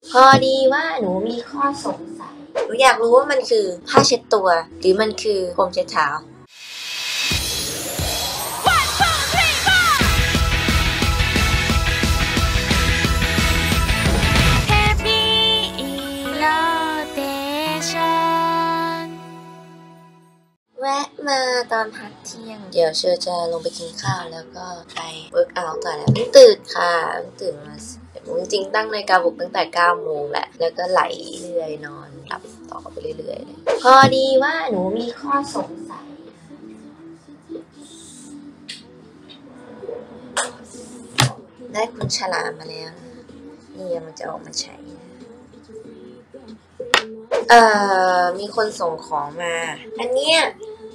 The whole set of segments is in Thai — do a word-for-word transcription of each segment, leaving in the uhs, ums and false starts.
พอดีว่าหนูมีข้อสงสัยหนูอยากรู้ว่ามันคือผ้าเช็ดตัวหรือมันคือพรมเช็ดเท้าแวะมาตอนพักเที่ยงเดี๋ยวเชอจะลงไปกินข้าวแล้วก็ไปเวิร์กเอาท์ต่อแล้วเพิ่งตื่นค่ะเพิ่งตื่นมาจริงๆตั้งนาฬิกาปลุกตั้งแต่เก้าโมงแหละแล้วก็ไหลเรื่อยนอนหลับต่อไปเรื่อยๆเลยพอดีว่าหนูมีข้อสงสัยได้คุณฉลามมาแล้วนี่มันจะออกมาใช้เอ่อมีคนส่งของมาอันเนี้ย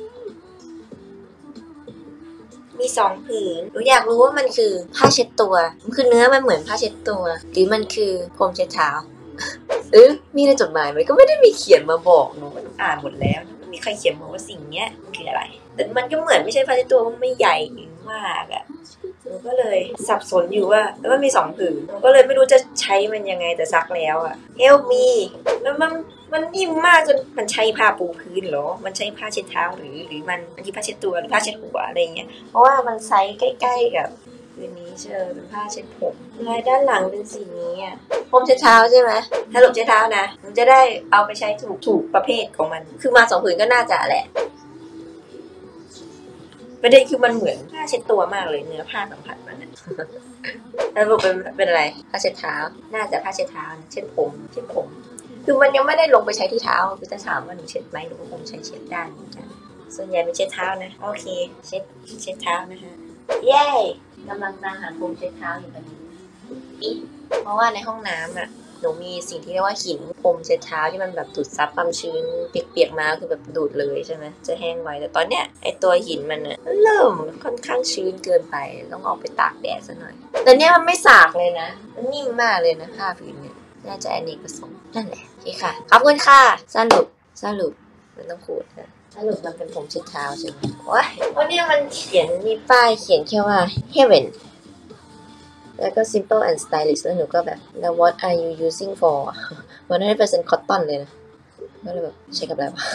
มีสองผืนหนูอยากรู้ว่ามันคือผ้าเช็ดตัวมันคือเนื้อมันเหมือนผ้าเช็ดตัวหรือมันคือพรมเช็ดเท้าเออมีในจดหมายไหมก็ไม่ได้มีเขียนมาบอกหนูมันอ่านหมดแล้วไม่มีใครเขียนมาว่าสิ่งเนี้ยมันคืออะไรแต่มันก็เหมือนไม่ใช่ผ้าเช็ดตัวมันไม่ใหญ่มากอะหนูก็เลยสับสนอยู่ว่าแล้วมันมีสองผืนหนูก็เลยไม่รู้จะใช้มันยังไงแต่ซักแล้วอะ Help me แล้วมันมันนิ่มมากจนมันใช้ผ้าปูพื้นหรอมันใช้ผ้าเช็ดเท้าหรือหรือมันมันคือผ้าเช็ดตัวหรือผ้าเช็ดหัวอะไรเงี้ยเพราะว่ามันไซส์ใกล้ๆกับผืนนี้เชิญเป็นผ้าเช็ดผมลายด้านหลังเป็นสีนี้อ่ะพรมเช็ดเท้าใช่ไหมถ้าหลบเช็ดเท้านะมันจะได้เอาไปใช้ถูกถูกประเภทของมันคือมาสองผืนก็น่าจะแหละประเด็นคือมันเหมือนผ้าเช็ดตัวมากเลยเนื้อผ้าสัมผัสมันนะแล้วรูปเป็นเป็นอะไรผ้าเช็ดเท้าน่าจะผ้าเช็ดเท้าเช็ดผมเช็ดผมคือมันยังไม่ได้ลงไปใช้ที่เท้าคือจะถามว่าหนูเช็ดไหมหนูก็คงใช้เช็ดได้เหมือนกันส่วนใหญ่เป็นเช็ดเท้านะโอเคเช็ดเช็ดเท้านะคะเย้กำลังตามหาพรมเช็ดเท้าอยู่ตอนนี้เพราะว่าในห้องน้ำอ่ะหนูมีสิ่งที่เรียกว่าหินพรมเช็ดเท้าที่มันแบบดูดซับความชื้นเปียกๆมาคือแบบดูดเลยใช่ไหมจะแห้งไวแต่ตอนเนี้ยไอตัวหินมันอ่ะเริ่มค่อนข้างชื้นเกินไปต้องออกไปตากแดดซะหน่อยแต่เนี้ยมันไม่สากเลยนะมันนิ่มมากเลยนะผ้าผืนเนี่ยน่าจะอเนกประสงค์นั่นแหละโอเคค่ะขอบคุณค่ะสรุปสรุปมันต้องขูดนะสรุปมันเป็นผมเช็ดเท้าใช่ไหมว้ายวันนี้มันเขียนมีป้ายเขียนแค่ว่า heaven แล้วก็ simple and stylish แล้วหนูก็แบบแล้ว what are you using for วันนั้นเป็น cotton เลยนะก็เลยแบบใช้กับอะไรวะ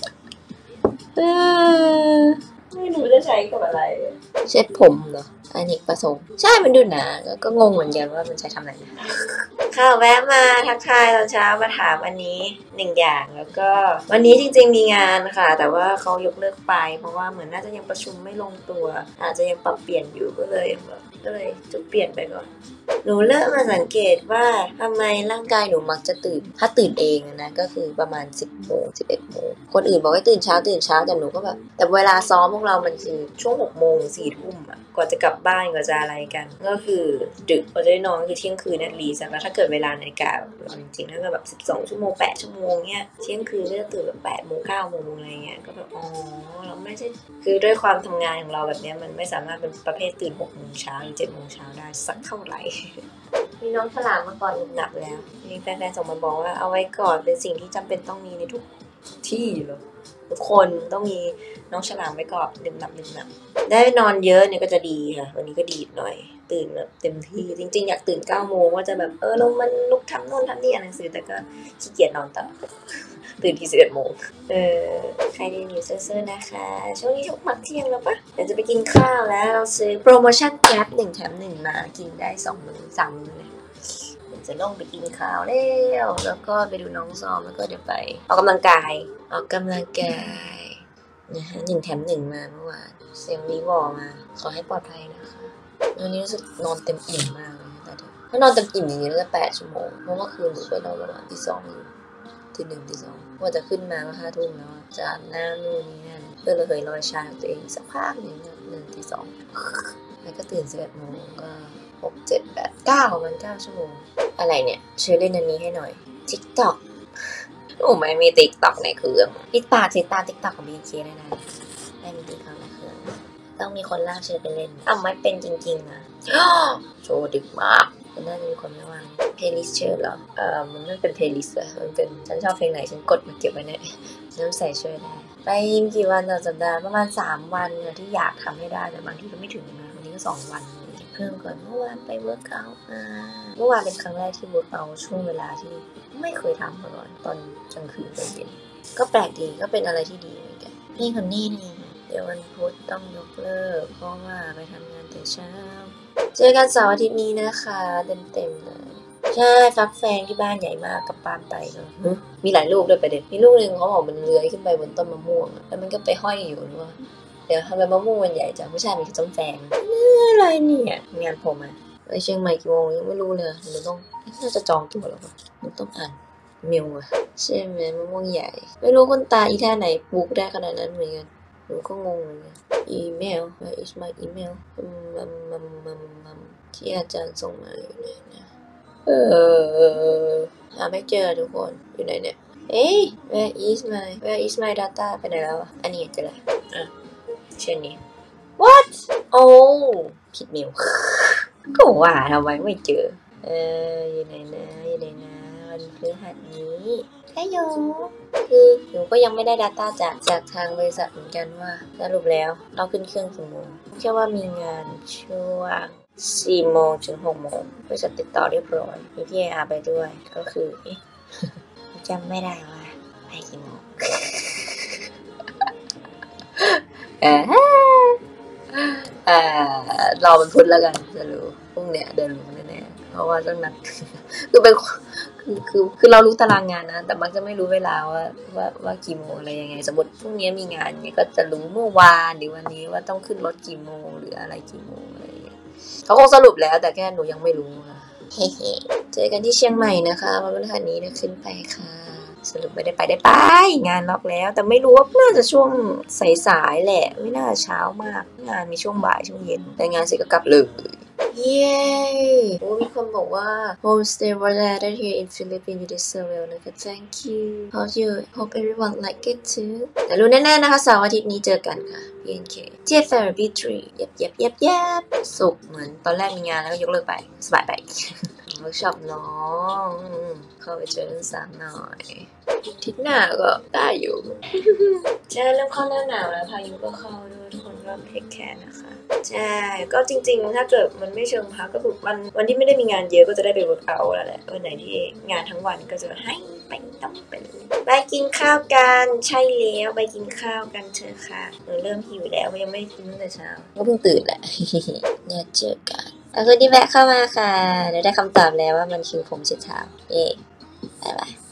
ไม่รู้จะใช้กับอะไรเช็ดผมเหรออเนกประสงค์ใช่มันดูหนาก็งงเหมือนกันว่ามันใช้ทำอะไรนะค่ะแวะมาทักทายตอนเช้ามาถามอันนี้หนึ่งอย่างแล้วก็วันนี้จริงๆมีงานค่ะแต่ว่าเขายกเลิกไปเพราะว่าเหมือนน่าจะยังประชุมไม่ลงตัวอาจจะยังปรับเปลี่ยนอยู่ก็เลยแบบก็เลยจุดเปลี่ยนไปก่อนหนูเริ่มมาสังเกตว่าทำไมร่างกายหนูมักจะตื่นถ้าตื่นเองนะก็คือประมาณสิบโมงสิบเอ็ดโมงคนอื่นบอกให้ตื่นเช้าตื่นเช้าแต่หนูก็แบบแต่เวลาซ้อมพวกเรามันคือช่วงหกโมงถึงสี่ทุ่มอะกว่าจะกลับบ้านกว่าจะอะไรกันก็คือดึกกว่าจะได้นอนก็คือเที่ยงคืนนั่นรีแล้วถ้าเกิดเวลานาฬิกาจริงๆถ้าเกิดแบบสิบสองชั่วโมงแปดชั่วโมงเนี้ยเที่ยงคืนก็จะตื่นแบบแปดโมงเก้าโมงอะไรเงี้ยก็แบบอ๋อเราไม่ใช่คือด้วยความทำงานของเราแบบนี้มันไม่สามารถเป็นประเภทตื่นหกโมงเช้าหรือเจ็ดโมงเช้าได้สักเท่าไหร่มีน้องฉลามมาก่อนหนับแล้วมีแฟนๆส่งมาบอกว่าเอาไว้ก่อนเป็นสิ่งที่จำเป็นต้องมีในทุกที่เลยทุกคนต้องมีน้องฉลามไว้ก่อนดื่มหนับดื่มหนับได้นอนเยอะเนี่ยก็จะดีค่ะวันนี้ก็ดีหน่อยตื่นแบบเต็มที่จริงๆอยากตื่นเก้าโมงว่าจะแบบเออเรามันลุกทำโน่นทำนี่อ่านหนังสือแต่ก็ขี้เกียจนอนต่อตื่นที่สิบเอ็ดโมงเออใครได้นิวเซอร์นะคะช่วงนี้ทุกพักเที่ยงแล้วปะเดี๋ยวจะไปกินข้าวแล้วเราซื้อโปรโมชั่นแก๊ปหนึ่งแถมหนึ่งมากินได้สองมื้อสามมื้อเลยจะลงไปกินข้าวแล้วแล้วก็ไปดูน้องซ้อมแล้วก็เดี๋ยวไปออกกำลังกายออกกำลังกายนะฮะหนึ่งแถมหนึ่งมาเมื่อวานเสียงรีวอร์มาขอให้ปลอดภัยนะคะวันนี้รู้สึกนอนเต็มอิ่มมากเลยแต่ถ้านอนเต็มอิ่มอย่างนี้แล้วจะแปดชั่วโมงเพราะเมื่อคืนหนูไปนอนประมาณที่สองอยู่ที่หนึ่งที่สองว่าจะขึ้นมาว่าห้าทุ่มแล้วจะอาบน้ำนู่นนี่นั่นเพื่อระเหยลอยชาตัวเองสักพักหนึ่งหนึ่งที่สองแล้วก็ตื่นสิบเอ็ดโมงก็หกเจ็ดแปดเก้ามันเก้าชั่วโมงอะไรเนี่ยช่วยเล่นอันนี้ให้หน่อย TikTok โอ้ไม่มี TikTok ในเครื่องติดตามติดตาม TikTok ของ บี เค ได้นะได้มี TikTok ในเครื่องต้องมีคนลากเชิญไปเล่นอ้าวไม่เป็นจริงๆนะโชว์ดึกมากมันน่าจะมีคนไม่ว่างเพลย์ลิสต์เชิญเหรอเออมันไม่เป็นเพลย์ลิสต์อะมันเป็นฉันชอบเพลงไหนฉันกดมาเก็บไว้เนี่ยน้ำใส่ช่วยได้ไปยิมกี่วันต่อสัปดาห์ประมาณสามวันที่อยากทำให้ได้แต่บางทีก็ไม่ถึงนะวันนี้ก็สองวันเริ่มก่อนเมื่อวานไปเวิร์กเอาท์มาเมื่อวานเป็นครั้งแรกที่เวิร์กเอาท์ช่วงเวลาที่ไม่เคยทำมาก่อนตอนกลางคืนตอนเย็นก็แปลกดีก็เป็นอะไรที่ดีเหมือนกันนี่คนนี้นี่เดี๋ยววันพุธต้องยกเลิกเพราะว่าไปทำงานแต่เช้าเจอกันเสาร์อาทิตย์นี้นะคะเต็มๆเลยใช่ฟักแฟงที่บ้านใหญ่มากกับปาล์มไปเลยมีหลายลูกด้วยประเด็นมีลูกหนึ่งเขาบอกมันเลื้อยขึ้นไปบนต้นมะม่วงแล้วมันก็ไปห้อยอยู่ด้วยเดี๋ยวทำไมมะม่วงมันใหญ่จังผู้ชายมีต้นแฟงอะไรเนี่ยงานผมอะไปเชียงใหม่กี่โมงยังไม่รู้เลยหนูต้องน่าจะจองตั๋วแล้วป่ะหนูต้องอ่านเมลอะใช่ไหมมะม่วงใหญ่ไม่รู้คนตาอีท่าไหนปลูกได้ขนาดนั้นเหมือนกันหนูก็งงเหมือนกันอีเมล where is my email มัมมัมมัมมัมที่อาจารย์ส่งมาอยู่ไหนนะเออหาไม่เจอทุกคนอยู่ไหนเนี่ยเอ้ย where is my where is my data ไปไหนแล้วอ่ะอันนี้เจอแล้วอ่ะเช่นนี้ what โอ้ผิดเมลก็ว่าทำไมไม่เจอเอออยู่ไหนนะอยู่ไหนนะวันพฤหัสนี้ใช่โยคือหนูก็ยังไม่ได้ data จากจากทางบริษัทเหมือนกันว่าสรุปแล้วเราขึ้นเครื่องกี่โมงแค่ว่ามีงานช่วงสี่โมงถึงหกโมงบริษัทติดต่อเรียบร้อยมีพี่เออาไปด้วยก็คือเอ๊ะจำไม่ได้ว่าไปกี่โมงเออเออรอมันพุธแล้วกันจะรู้พรุ่งเนี้ยเดินรู้แน่ๆเพราะว่าต้องนัดคือเป็นคือคือคือเรารู้ตารางงานนะแต่มักจะไม่รู้เวลาว่าว่าว่ากี่โมงอะไรยังไงสมมติพรุ่งนี้มีงานเนี่ยก็จะรู้เมื่อวานหรือวันนี้ว่าต้องขึ้นรถกี่โมงหรืออะไรกี่โมงอะไรอย่างเงี้ยเขาคงสรุปแล้วแต่แค่หนูยังไม่รู้ค่ะเฮ้เจอกันที่เชียงใหม่นะคะวันพฤหัสนี้นะขึ้นไปค่ะสรุปไม่ได้ไปได้ไปงานล็อกแล้วแต่ไม่รู้ว่าน่าจะช่วงสายๆแหละไม่น่าเช้ามากงานมีช่วงบ่ายช่วงเย็นแต่งานเสร็จก็กลับเลยเย้โอ้มีคนบอกว่า homestay was added here in Philippines you did so well นะคะ thank you hope you hope everyone like it too แต่รู้แน่ๆนะคะเสาร์อาทิตย์นี้เจอกันค่ะ พี เอ็น เค เจ Therapy สามเย็บเย็บเย็บเย็บสุกเหมือนตอนแรกมีงานแล้วก็ยกเลิกไปสบายไปเวิร์กช็อปน้องเข้าไปเจอเรื่องสามหน่อยทิศหน้าก็ได้อยู่ใช่เริ่มเข้าหน้าหนาวแล้วพายุก็เข้าด้วยทุกคนก็เทคแคร์นะคะใช่ก็จริงๆถ้าเกิดมันไม่เชิงพักก็คือวันวันที่ไม่ได้มีงานเยอะก็จะได้ไปเวิร์กเอาท์แล้วแหละวันไหนที่งานทั้งวันก็จะให้ไปต้องเป็นไปกินข้าวกันใช่แล้วไปกินข้าวกันเถอะค่ะหนูเริ่มหิวแล้วยังไม่ได้กินตั้งแต่เช้าก็เพิ่งตื่นแหละเนี่ยเจอกันแล้วคนที่แวะเข้ามาค่ะเดี๋ยวได้คำตอบแล้วว่ามันคือผมเช็ดเท้าเอ๊ะบ๊ายบาย